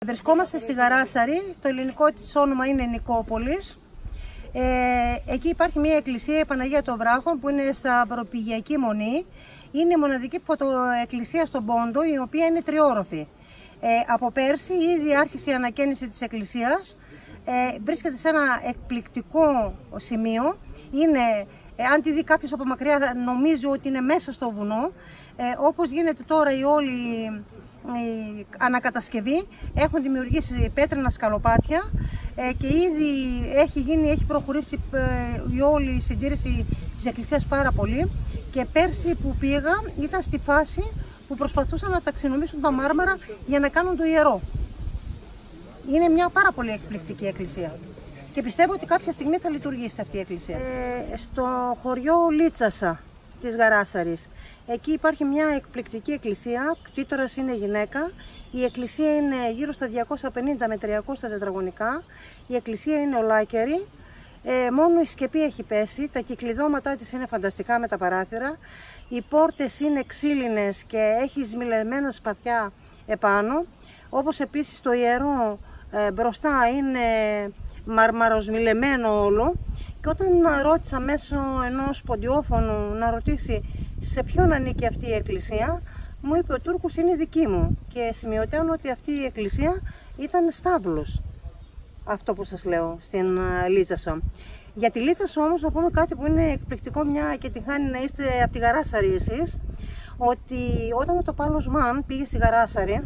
Βρισκόμαστε στη Γαράσαρη, το ελληνικό της όνομα είναι Νικόπολης. Εκεί υπάρχει μια εκκλησία, η Παναγία των Βράχων, που είναι στα προπηγιακή μονή. Είναι η μοναδική εκκλησία στον Πόντο, η οποία είναι τριόροφη. Από πέρσι ήδη άρχισε η ανακαίνιση της εκκλησίας. Βρίσκεται σε ένα εκπληκτικό σημείο. Αν τη δει κάποιος από μακριά, νομίζω ότι είναι μέσα στο βουνό. Όπως γίνεται τώρα η όλη η ανακατασκευή, έχουν δημιουργήσει πέτρινα σκαλοπάτια και ήδη έχει προχωρήσει η όλη η συντήρηση της εκκλησίας πάρα πολύ. Και πέρσι που πήγα ήταν στη φάση που προσπαθούσαν να ταξινομήσουν τα μάρμαρα για να κάνουν το ιερό. Είναι μια πάρα πολύ εκπληκτική εκκλησία και πιστεύω ότι κάποια στιγμή θα λειτουργήσει αυτή η εκκλησία. Στο χωριό Λίτσασα της Γαράσαρης, εκεί υπάρχει μια εκπληκτική εκκλησία, κτήτορας είναι γυναίκα. Η εκκλησία είναι γύρω στα 250 με 300 τετραγωνικά. Η εκκλησία είναι ολάκερη. Μόνο η σκεπή έχει πέσει, τα κυκλειδώματά της είναι φανταστικά με τα παράθυρα. Οι πόρτες είναι ξύλινες και έχει σμιλεμένα σπαθιά επάνω. Όπως επίσης το ιερό μπροστά είναι μαρμαροσμιλεμένο όλο. Και όταν ρώτησα μέσω ενός ποντιόφωνου να ρωτήσει σε ποιον ανήκει αυτή η εκκλησία, μου είπε ο Τούρκος είναι δική μου. Και σημειωτέων ότι αυτή η εκκλησία ήταν στάβλος. Αυτό που σας λέω στην Λίτσασα. Για τη Λίτσασα όμως να πούμε κάτι που είναι εκπληκτικό, μια και την χάνει να είστε από τη Γαράσαρη εσείς, ότι όταν ο Τοπάλος Μαν πήγε στη Γαράσαρη,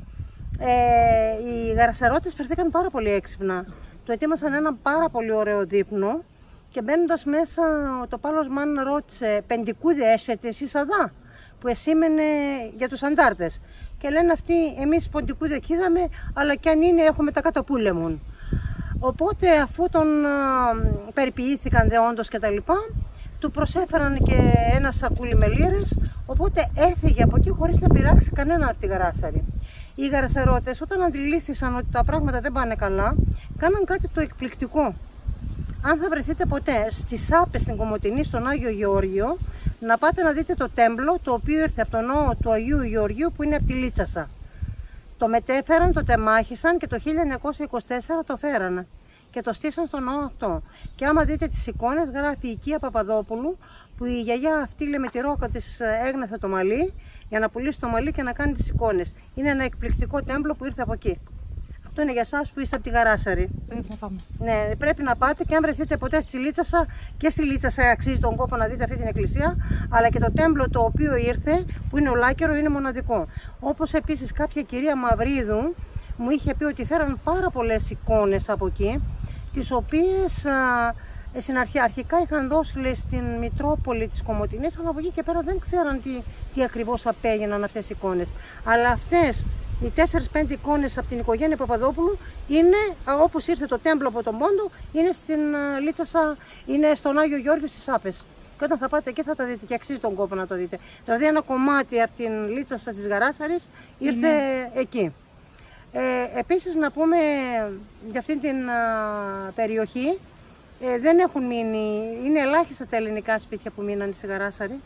οι Γαρασαρώτες φερθήκαν πάρα πολύ έξυπνα. Του ετοίμασαν ένα πάρα πολύ ωραίο δείπνο και μπαίνοντας μέσα ο Τοπάλος Μαν ρώτησε «Πεντικούδε έσετε εσείς αδά», που εσήμενε για τους αντάρτες. Και λένε αυτοί «Εμείς ποντικούδε κοίδαμε, αλλά κι αν είναι έχουμε τα καταπούλεμουν». Οπότε αφού τον περιποιήθηκαν δεόντως και τα λοιπά, του προσέφεραν και ένα σακούλι με λίρες, οπότε έφυγε από εκεί χωρίς να πειράξει κανένα από τη Γαράσαρη. Οι Γαρασαρώτες όταν αντιλήφθησαν ότι τα πράγματα δεν πάνε καλά, κάναν κάτι το εκπληκτικό. Αν θα βρεθείτε ποτέ στις Σάπες στην Κομοτηνή, στον Άγιο Γεώργιο, να πάτε να δείτε το τέμπλο, το οποίο ήρθε από τον ναό του Αγίου Γεωργίου που είναι από τη Λίτσασα. Το μετέφεραν, το τεμάχισαν και το 1924 το φέρανε και το στήσαν στον ναό αυτό. Και άμα δείτε τις εικόνες, γράφει η Οικία Παπαδόπουλου, που η γιαγιά αυτή με τη ρόκα της έγνεθε το μαλλί για να πουλήσει το μαλλί και να κάνει τις εικόνες. Είναι ένα εκπληκτικό τέμπλο που ήρθε από εκεί. Αυτό είναι για εσάς που είστε από τη Γαράσαρη. Πρέπει να πάμε. Ναι, πρέπει να πάτε και αν βρεθείτε ποτέ στη Λίτσασα, και στη Λίτσασα αξίζει τον κόπο να δείτε αυτή την εκκλησία, αλλά και το τέμπλο το οποίο ήρθε, που είναι ολάκερο, είναι μοναδικό. Όπως επίσης κάποια κυρία Μαυρίδου μου είχε πει ότι φέραν πάρα πολλές εικόνες από εκεί, τις οποίες στην αρχικά είχαν δώσει, λέει, στην Μητρόπολη της Κομοτηνής, αλλά από εκεί και πέρα δεν ξέραν τι ακριβώς απέγιναν αυτές οι εικόνες. Αλλά αυτές οι 4-5 εικόνες από την οικογένεια Παπαδόπουλου είναι, όπως ήρθε το τέμπλο από τον Πόντο, είναι στην Λίτσασα, είναι στον Άγιο Γεώργιο στις Σάπες. Και όταν θα πάτε εκεί θα τα δείτε και αξίζει τον κόπο να το δείτε. Δηλαδή ένα κομμάτι από την Λίτσασα της Γαράσαρης ήρθε εκεί. Επίσης να πούμε για αυτή την περιοχή, δεν έχουν μείνει, είναι ελάχιστα τα ελληνικά σπίτια που μείναν στη Γαράσαρη,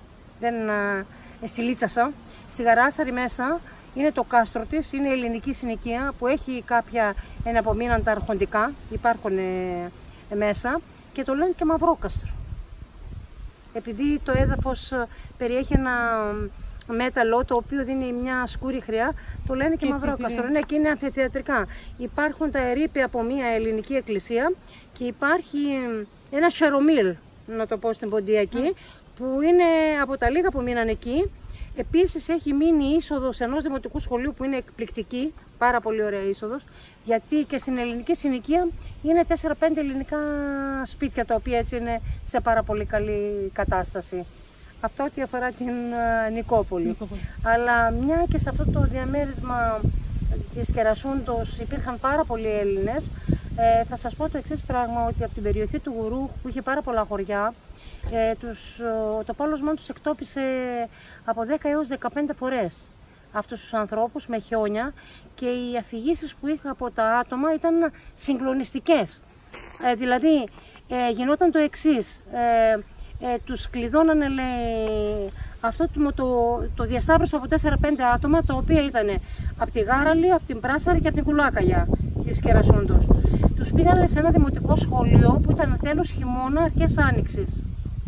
στη Λίτσασα. Στη Γαράσαρη μέσα είναι το κάστρο της, είναι η ελληνική συνοικία που έχει κάποια εναπομείναν τα αρχοντικά, υπάρχουν μέσα και το λένε και Μαυρόκαστρο. Επειδή το έδαφος περιέχει ένα μέταλλο το οποίο δίνει μια σκούρη χρειά, το λένε και Μαυρόκαστρο. Ναι, και είναι αμφιθεατρικά. Υπάρχουν τα ερείπια από μια ελληνική εκκλησία και υπάρχει ένα σερομίλ, να το πω στην Ποντιακή, που είναι από τα λίγα που μείναν εκεί. Επίσης έχει μείνει η είσοδος ενός δημοτικού σχολείου που είναι εκπληκτική, πάρα πολύ ωραία είσοδος, γιατί και στην ελληνική συνοικία είναι 4-5 ελληνικά σπίτια τα οποία έτσι είναι σε πάρα πολύ καλή κατάσταση. Αυτό ό,τι αφορά την Νικόπολη. Αλλά μια και σε αυτό το διαμέρισμα της Κερασούντος υπήρχαν πάρα πολλοί Έλληνες, θα σας πω το εξής πράγμα, ότι από την περιοχή του Γουρούχ που είχε πάρα πολλά χωριά, ο Τοπάλος Μαν τους εκτόπισε από 10 έως 15 φορές αυτούς τους ανθρώπους με χιόνια, και οι αφηγήσεις που είχα από τα άτομα ήταν συγκλονιστικές. Δηλαδή γινόταν το εξής, τους κλειδώνανε, λέει, Αυτό το διασταύρωσε από 4-5 άτομα, τα οποία ήταν από τη Γάραλη, από την Πράσαρη και από την Κουλάκαγια της Κερασούντος. Τους πήγανε σε ένα δημοτικό σχολείο που ήταν τέλος χειμώνα, αρχές άνοιξης.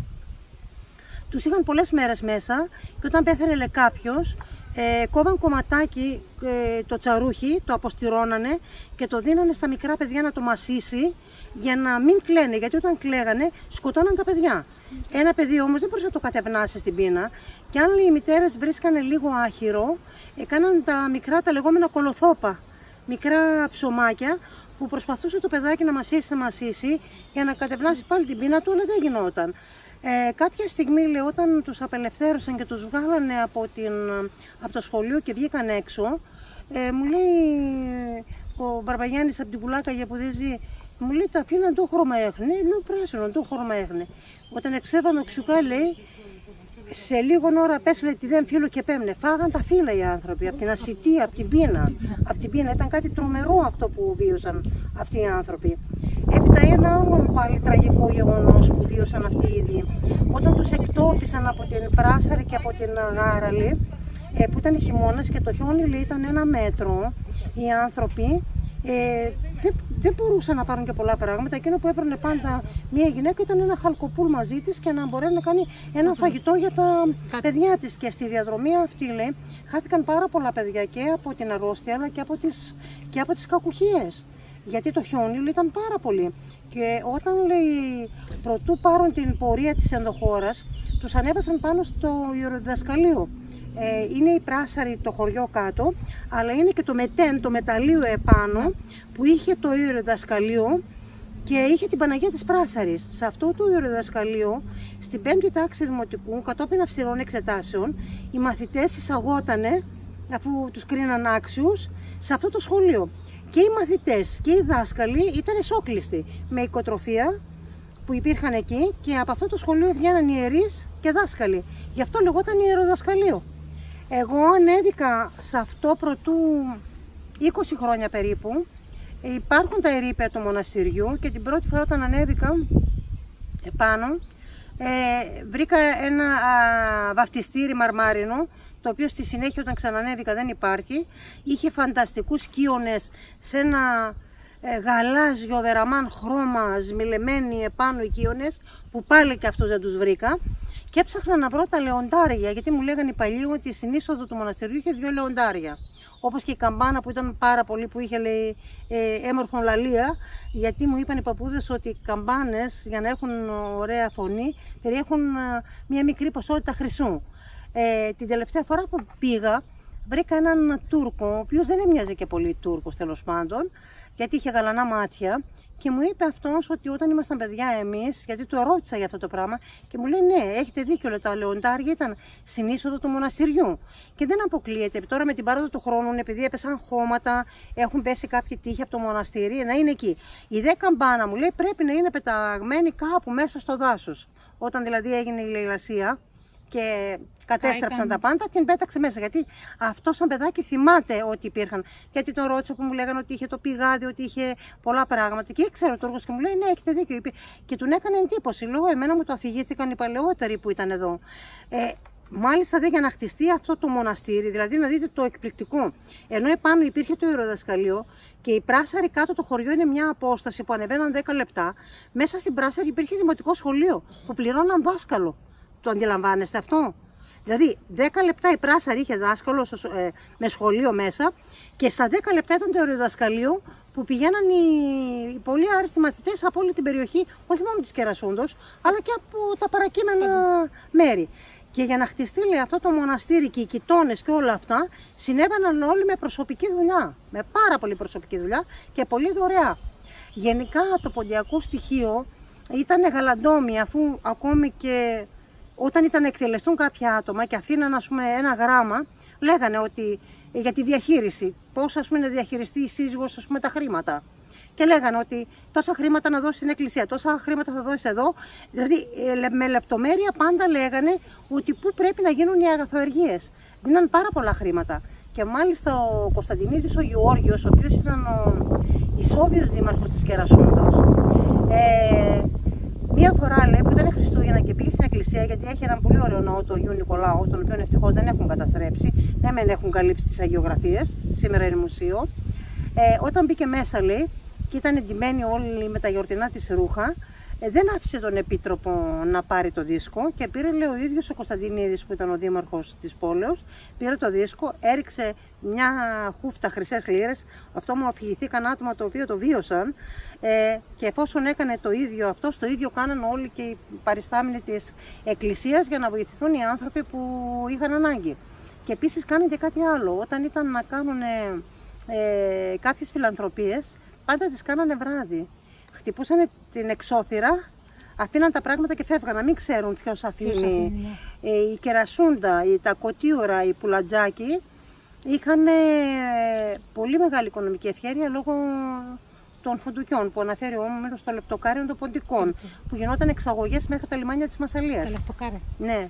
Τους είχαν πολλές μέρες μέσα και όταν πέθανε κάποιος, κόβαν κομματάκι το τσαρούχι, το αποστηρώνανε και το δίνανε στα μικρά παιδιά να το μασίσει για να μην κλαίνε, γιατί όταν κλαίγανε σκοτώναν τα παιδιά. Ένα παιδί όμως δεν μπορούσε να το κατευνάσει στην πείνα και αν οι μητέρες βρίσκανε λίγο άχυρο, έκαναν τα μικρά, τα λεγόμενα κολοθόπα, μικρά ψωμάκια που προσπαθούσε το παιδάκι να μασίσει για να κατευνάσει πάλι την πείνα του, αλλά δεν γινόταν. Κάποια στιγμή, λέει, όταν τους απελευθέρωσαν και τους βγάλανε από το σχολείο και βγήκαν έξω, μου λέει ο Μπαρμπαγιάννης από την Κουλάκαγια που δεν ζει, μου λέει τα φύλλα το χρώμα έχνε, λέω πράσινο το χρώμα έχνε. Όταν εξέβαμε οξυκά, λέει, σε λίγο ώρα πες, λέει, τι δεν φύλλο και πέμνε. Φάγαν τα φύλλα οι άνθρωποι, από την ασιτία, από την πείνα. Από την πείνα ήταν κάτι τρομερό αυτό που βίωσαν αυτοί οι άνθρωποι. Έπειτα ένα άλλο πάλι τραγικό γεγονός που βίωσαν αυτοί οι ίδιοι. Όταν τους εκτόπισαν από την Πράσαρη και από την Γάραλη, που ήταν χειμώνας και το χιόνι, λέει, ήταν 1 μέτρο, οι άνθρωποι δεν μπορούσαν να πάρουν και πολλά πράγματα. Εκείνο που έπαιρνε πάντα μια γυναίκα ήταν ένα χαλκοπούλ μαζί της και να μπορεί να κάνει ένα φαγητό για τα παιδιά της. Και στη διαδρομή αυτή, λέει, χάθηκαν πάρα πολλά παιδιά και από την αρρώστια αλλά και από τις κακουχίες. Γιατί το χιόνι, λέει, ήταν πάρα πολύ. Και όταν, λέει, προτού πάρουν την πορεία της ενδοχώρας, τους ανέβασαν πάνω στο ιεροδιδασκαλείο. Είναι η Πράσαρη το χωριό κάτω, αλλά είναι και το Μετέν, το μεταλλείο επάνω, που είχε το ιεροδιδασκαλείο και είχε την Παναγία της Πράσαρης. Σε αυτό το ιεροδιδασκαλείο, στην 5η τάξη δημοτικού, κατόπιν αυστηρών εξετάσεων, οι μαθητές εισαγότανε, αφού τους κρίναν άξιους, σε αυτό το σχολείο. Και οι μαθητές και οι δάσκαλοι ήταν εσόκλειστοι, με οικοτροφία που υπήρχαν εκεί, και από αυτό το σχολείο βγαίναν ιερείς και δάσκαλοι. Γι' αυτό λεγόταν ιεροδιδασκαλείο. Εγώ ανέβηκα σε αυτό προτού 20 χρόνια περίπου. Υπάρχουν τα ερείπια του μοναστηριού και την πρώτη φορά όταν ανέβηκα επάνω, βρήκα ένα βαφτιστήρι μαρμάρινο, το οποίο στη συνέχεια όταν ξανανέβηκα δεν υπάρχει. Είχε φανταστικούς κύονες σε ένα γαλάζιο βεραμάν χρώμα, σμιλεμένοι επάνω οι κύονες, που πάλι και αυτούς δεν τους βρήκα. Και έψαχνα να βρω τα λεοντάρια, γιατί μου λέγανε οι παλιοί ότι στην είσοδο του μοναστηριού είχε 2 λεοντάρια. Όπως και η καμπάνα που ήταν πάρα πολύ, που είχε, λέει, έμορφον λαλία, γιατί μου είπαν οι παππούδες ότι οι καμπάνες, για να έχουν ωραία φωνή, περιέχουν μια μικρή ποσότητα χρυσού. Την τελευταία φορά που πήγα, βρήκα έναν Τούρκο, ο οποίος δεν έμοιαζε και πολύ Τούρκος τέλος πάντων, γιατί είχε γαλανά μάτια. Και μου είπε αυτός ότι όταν ήμασταν παιδιά εμείς, γιατί του ρώτησα για αυτό το πράγμα, και μου λέει ναι, έχετε δίκιο, λέει, τα λεοντάρια ήταν στην είσοδο του μοναστηριού. Και δεν αποκλείεται τώρα με την πάροδο του χρόνου, επειδή έπεσαν χώματα, έχουν πέσει κάποιοι τείχοι από το μοναστήρι, να είναι εκεί. Η δε καμπάνα, μου λέει, πρέπει να είναι πεταγμένη κάπου μέσα στο δάσος. Όταν δηλαδή έγινε η λαιλασία και κατέστρεψαν τα πάντα, την πέταξε μέσα. Γιατί αυτό σαν παιδάκι θυμάται ότι υπήρχαν. Γιατί τον ρώτησα που μου λέγανε ότι είχε το πηγάδι, ότι είχε πολλά πράγματα. Και ήξερε ο Τούρκος και μου λέει: ναι, έχετε δίκιο. Και του έκανε εντύπωση. Λόγω εμένα μου το αφηγήθηκαν οι παλαιότεροι που ήταν εδώ. Μάλιστα για να χτιστεί αυτό το μοναστήρι, δηλαδή να δείτε το εκπληκτικό. Ενώ επάνω υπήρχε το ιεροδιδασκαλείο και η Πράσαρη κάτω το χωριό είναι μια απόσταση που ανεβαίναν 10 λεπτά. Μέσα στην Πράσαρη υπήρχε δημοτικό σχολείο που πληρώναν δάσκαλο. Το αντιλαμβάνεστε αυτό? Δηλαδή 10 λεπτά η Πράσαρη είχε δάσκαλο με σχολείο μέσα και στα 10 λεπτά ήταν το ιεροδιδασκαλείο που πηγαίναν οι πολύ άριστοι μαθητές από όλη την περιοχή, όχι μόνο της Κερασούντος, αλλά και από τα παρακείμενα μέρη. Και για να χτιστεί, λέει, αυτό το μοναστήρι και οι κοιτώνες και όλα αυτά, συνέβαιναν όλοι με προσωπική δουλειά, με πάρα πολύ προσωπική δουλειά και πολύ δωρεά. Γενικά το ποντιακό στοιχείο ήταν γαλαντόμοι, αφού ακόμη και όταν ήταν να εκτελεστούν κάποια άτομα και αφήναν, ας πούμε, ένα γράμμα, λέγανε ότι για τη διαχείριση, πώς, ας πούμε, να διαχειριστεί η σύζυγος, ας πούμε, τα χρήματα. Και λέγανε ότι τόσα χρήματα να δώσει στην εκκλησία, τόσα χρήματα θα δώσει εδώ. Δηλαδή με λεπτομέρεια πάντα λέγανε ότι πού πρέπει να γίνουν οι αγαθοεργίες. Δίναν πάρα πολλά χρήματα. Και μάλιστα ο Κωνσταντινίδης ο Γεώργιος, ο οποίος ήταν ο ισόβιος δήμαρχος της Κερασούντος, μία φορά, λέει, που ήταν Χριστούγεννα και πήγε στην εκκλησία, γιατί έχει έναν πολύ ωραίο ναό, το Αγίου Νικολάου, τον οποίο ευτυχώς δεν έχουν καταστρέψει. Ναι, μεν έχουν καλύψει τις αγιογραφίες, σήμερα είναι μουσείο. Όταν μπήκε μέσα, λέει, και ήταν εντυμένοι όλοι με τα γιορτινά της ρούχα, δεν άφησε τον επίτροπο να πάρει το δίσκο και πήρε, λέει, ο ίδιος ο Κωνσταντινίδης, που ήταν ο δήμαρχος της πόλεως, πήρε το δίσκο, έριξε μια χούφτα χρυσές λίρες. Αυτό μου αφηγηθήκαν άτομα το οποίο το βίωσαν, και εφόσον έκανε το ίδιο αυτό, το ίδιο κάναν όλοι και οι παριστάμενοι της εκκλησίας για να βοηθηθούν οι άνθρωποι που είχαν ανάγκη. Και επίσης κάνανε και κάτι άλλο. Όταν ήταν να κάνουν κάποιες φιλανθρωπίες, πάντα τις κάνανε βράδυ. Χτυπούσαν την εξώθυρα, αφήναν τα πράγματα και φεύγαν, να μην ξέρουν ποιος αφήνει. Η Κερασούντα, τα Κωτίωρα, οι Πουλατζάκοι είχαν πολύ μεγάλη οικονομική ευχέρεια λόγω των φουντουκιών που αναφέρει ο Όμηρος στο λεπτοκάριο των ποντικών, που γινόταν εξαγωγές μέχρι τα λιμάνια της Μασσαλίας. Τα λεπτοκάρια. Ναι.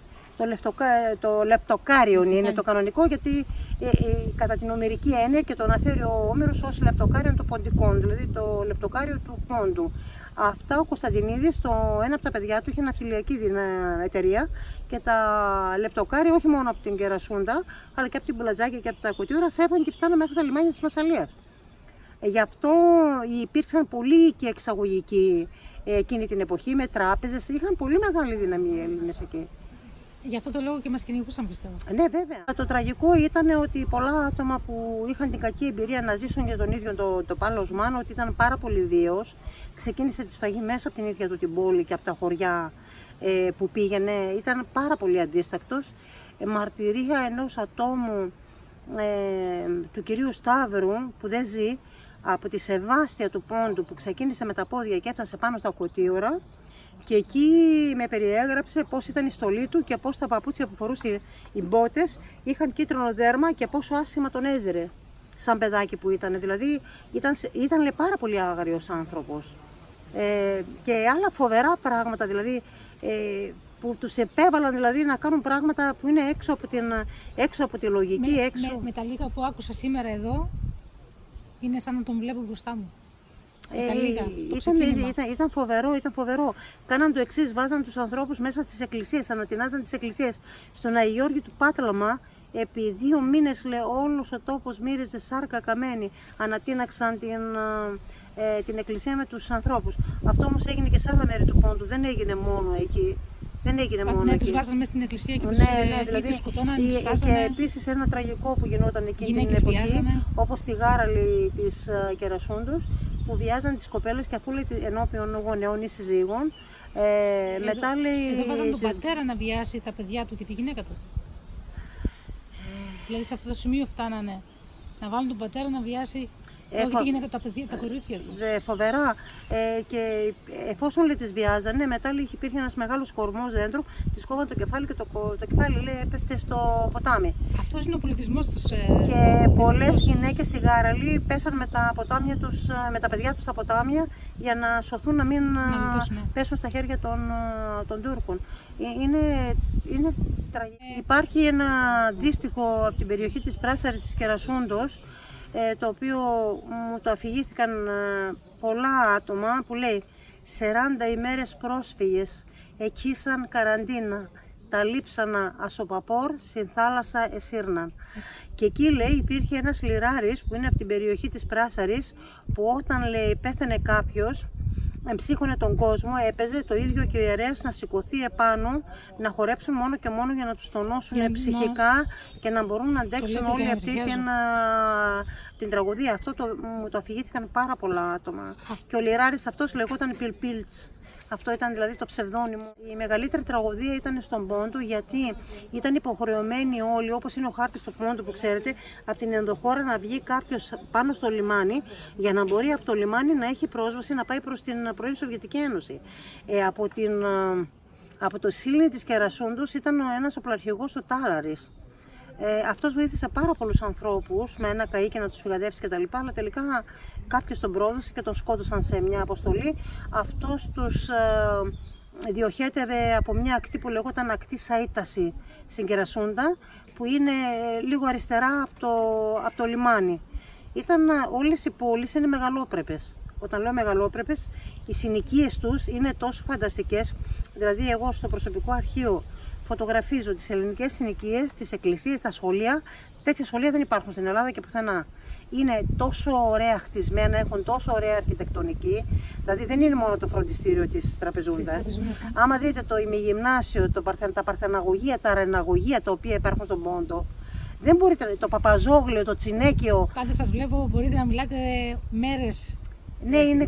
Το λεπτοκάριο είναι το κανονικό, γιατί κατά την ομηρική έννοια και το αναφέρει ο Όμηρος ως λεπτοκάριο των ποντικών, δηλαδή το λεπτοκάριο του πόντου. Αυτά ο Κωνσταντινίδης, ένα από τα παιδιά του, είχε ναυτιλιακή εταιρεία και τα λεπτοκάρια όχι μόνο από την Κερασούντα, αλλά και από την Πουλατζάκη και από τα Κωτίωρα φεύγαν και φτάναν μέχρι τα λιμάνια της Μασσαλίας. Γι' αυτό υπήρξαν πολλοί και εξαγωγικοί εκείνη την εποχή με τράπεζες, είχαν πολύ μεγάλη δύναμη οι Έλληνες εκεί. Γι' αυτό το λόγο και μας κυνηγούσαν, πιστεύω. Ναι, βέβαια. Το τραγικό ήταν ότι πολλά άτομα που είχαν την κακή εμπειρία να ζήσουν για τον ίδιο το Πάλο Οσμάν, ότι ήταν πάρα πολύ βίαιος, ξεκίνησε τη σφαγή μέσα από την ίδια του την πόλη και από τα χωριά που πήγαινε. Ήταν πάρα πολύ αντίστακτος. Μαρτυρία ενός ατόμου, του κυρίου Σταύρου, που δεν ζει, από τη Σεβάστια του Πόντου, που ξεκίνησε με τα πόδια και έφτασε πάνω στα Κωτίωρα. Και εκεί με περιέγραψε πώς ήταν η στολή του και πώς τα παπούτσια που φορούσε οι μπότες είχαν κίτρινο δέρμα και πόσο άσχημα τον έδιρε σαν παιδάκι που ήταν. Δηλαδή ήταν λέει, πάρα πολύ άγριος άνθρωπος. Και άλλα φοβερά πράγματα, δηλαδή που τους επέβαλαν δηλαδή, να κάνουν πράγματα που είναι έξω από τη λογική. Με τα λίγα που άκουσα σήμερα εδώ, είναι σαν να τον βλέπω μπροστά μου. Ήταν φοβερό. Κάναν το εξής, βάζαν τους ανθρώπους μέσα στις εκκλησίες, ανατινάζαν τις εκκλησίες. Στον Αγιώργη του Πάτλαμα, επί 2 μήνες, λέει, όλος ο τόπος μύριζε σάρκα καμένη. Ανατείναξαν την εκκλησία με τους ανθρώπους. Αυτό όμως έγινε και σε άλλα μέρη του Πόντου, δεν έγινε μόνο εκεί. Δεν έγινε μόνο εκεί. Τους βάζαν μέσα στην εκκλησία και δηλαδή, τους σκοτώναν. Και επίσης ένα τραγικό που γινόταν εκείνη την εποχή, όπως στη Γάραλη της Κερασούντος, που βιάζαν τις κοπέλες και αφού λέει ενώπιον γονέων ή συζύγων. Μετά λέει. Εδώ βάζαν τον πατέρα να βιάσει τα παιδιά του και τη γυναίκα του. Δηλαδή σε αυτό το σημείο φτάνανε να βάλουν τον πατέρα να βιάσει. Όχι τη γυναίκα, τα κορίτσια του. Φοβερά. Και εφόσον λέει, τις βιάζανε, μετά λέει, υπήρχε ένας μεγάλος κορμός δέντρου, της κόβαν το κεφάλι και το κεφάλι λέει, έπεφτε στο ποτάμι. Αυτός είναι ο πολιτισμός τους. Και πολλές γυναίκες στη Γάραλη πέσαν με τα παιδιά τους στα ποτάμια για να σωθούν να μην πέσουν στα χέρια των Τούρκων. Είναι τραγικό. Υπάρχει ένα αντίστοιχο από την περιοχή της Πράσαρης της Κερασούντος, το οποίο μου το αφηγήθηκαν πολλά άτομα, που λέει 40 ημέρες πρόσφυγες εκείσαν καραντίνα, τα λείψανα ασοπαπόρ στην θάλασσα εσύρναν. Και εκεί λέει υπήρχε ένας λιράρης που είναι από την περιοχή της Πράσαρης, που όταν λέει πέθανε κάποιος, εμψύχωνε τον κόσμο, έπαιζε το ίδιο και ο ιερέας να σηκωθεί επάνω, να χορέψουν μόνο και μόνο για να τους τονώσουν ψυχικά και να μπορούν να αντέξουν όλοι αυτοί την τραγωδία. Αυτό μου το αφηγήθηκαν πάρα πολλά άτομα. Και ο λιράρης αυτός λεγόταν Πιλπίλτς. Αυτό ήταν δηλαδή το ψευδόνυμο. Η μεγαλύτερη τραγωδία ήταν στον Πόντο, γιατί ήταν υποχρεωμένοι όλοι, όπως είναι ο χάρτης του Πόντου που ξέρετε, από την ενδοχώρα να βγει κάποιος πάνω στο λιμάνι, για να μπορεί από το λιμάνι να έχει πρόσβαση να πάει προς την πρώην Σοβιετική Ένωση. Από το Σίλνι της Κερασούντος ήταν ένας οπλαρχηγός, ο Τάλαρης. Αυτός βοήθησε πάρα πολλούς ανθρώπους με ένα καΐκι να τους φυγαδεύσει κτλ. Αλλά τελικά κάποιος τον πρόδωσε και τον σκότωσαν σε μια αποστολή. Αυτός τους διοχέτευε από μια ακτή που λεγόταν ακτή Σαΐταση στην Κερασούντα, που είναι λίγο αριστερά από το λιμάνι. Όλες οι πόλεις είναι μεγαλόπρεπες. Όταν λέω μεγαλόπρεπες, οι συνοικίες τους είναι τόσο φανταστικές. Δηλαδή, εγώ στο προσωπικό αρχείο φωτογραφίζω τις ελληνικές συνοικίες, τις εκκλησίες, τα σχολεία. Τέτοια σχολεία δεν υπάρχουν στην Ελλάδα και πουθενά. Είναι τόσο ωραία χτισμένα, έχουν τόσο ωραία αρχιτεκτονική. Δηλαδή, δεν είναι μόνο το φροντιστήριο της Τραπεζούντας. Άμα δείτε το ημιγυμνάσιο, τα παρθεναγωγεία, τα αρεναγωγεία τα οποία υπάρχουν στον Πόντο, δεν μπορείτε, το Παπαζόγλιο, το Τσινέκιο. Πάντως σας βλέπω, μπορείτε να μιλάτε μέρες. Ναι, είναι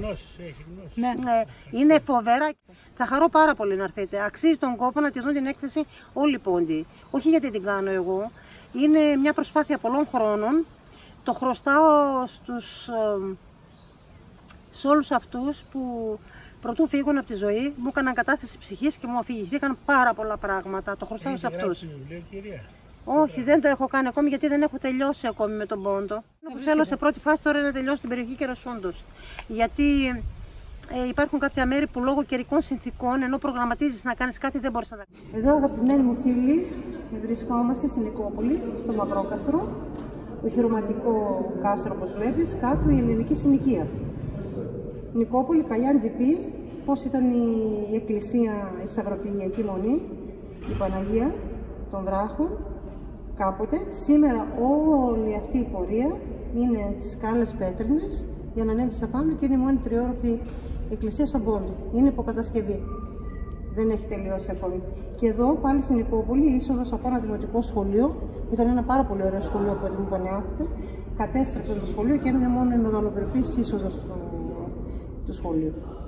φοβερά. Θα χαρώ πάρα πολύ να έρθετε. Αξίζει τον κόπο να τη δουν την έκθεση όλοι οι Πόντιοι. Όχι γιατί την κάνω εγώ. Είναι μια προσπάθεια πολλών χρόνων. Το χρωστάω σε όλους αυτούς που πρωτού φύγουν από τη ζωή, μου έκαναν κατάθεση ψυχής και μου αφηγηθήκαν πάρα πολλά πράγματα. Το χρωστάω σε αυτούς. Όχι, δεν το έχω κάνει ακόμη γιατί δεν έχω τελειώσει ακόμη με τον Πόντο. Θέλω σε πρώτη φάση τώρα να τελειώσω την περιοχή Κερασούντος. Γιατί υπάρχουν κάποια μέρη που λόγω καιρικών συνθήκων, ενώ προγραμματίζεις να κάνεις κάτι, δεν μπορείς να τα κάνεις. Εδώ, αγαπημένοι μου φίλοι, βρισκόμαστε στην Νικόπολη, στο Μαυρόκαστρο. Οχυρωματικό κάστρο, όπως βλέπεις, κάτω η ελληνική συνοικία. Νικόπολη, Καγιάν Τυπή, πώς ήταν η εκκλησία, η Σταυροπηγιακή Μονή, η Παναγία των Βράχων, κάποτε. Σήμερα όλη αυτή η πορεία είναι σκάλες πέτρινες για να ανέβεις απάνω και είναι η μόνη τριόροφη εκκλησία στον Πόντο. Είναι υποκατασκευή. Δεν έχει τελειώσει ακόμη. Και εδώ πάλι στην Νικόπολη, η είσοδος από ένα δημοτικό σχολείο, που ήταν ένα πάρα πολύ ωραίο σχολείο από ό,τι μου είπαν οι άνθρωποι, κατέστρεψαν το σχολείο και έμεινε μόνο η μεγαλοπρεπής είσοδος του σχολείου.